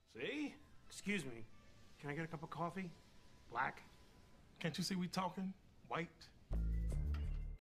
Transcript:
See? Excuse me. Can I get a cup of coffee? Black? Can't you see we talking? White?